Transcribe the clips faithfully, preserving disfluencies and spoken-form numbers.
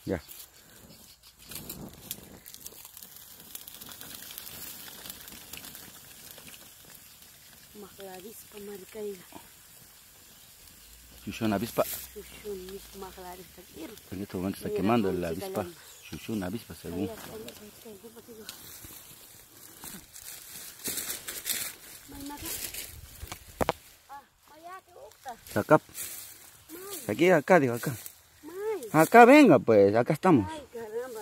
Ya. Más la avispa marcaida. Chuchuna avispa. Chuchun, más la avispa. En este momento está quemando la avispa. Chuchuna avispa según. Acá. Aquí, acá, digo, acá. Acá venga, pues, acá estamos. Ay, caramba.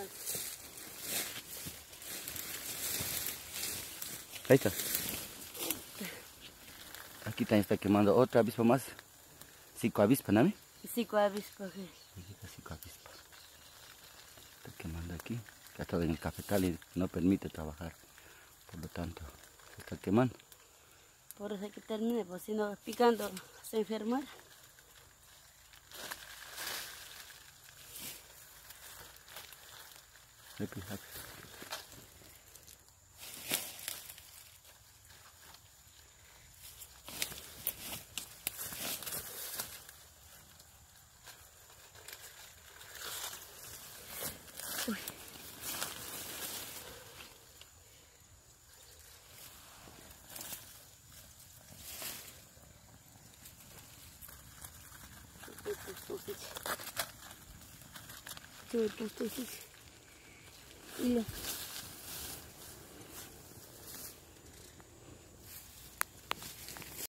Ahí está. Aquí también está quemando otra avispa más. Cinco avispas, ¿no? Cinco avispas. Cinco avispas. Está quemando aquí. Ya está en el cafetal y no permite trabajar. Por lo tanto, se está quemando. Por eso hay que termine, pues si no picando se enferma. Happy, happy. Uy. Tuh, tuh, tuh, tuh. Iya.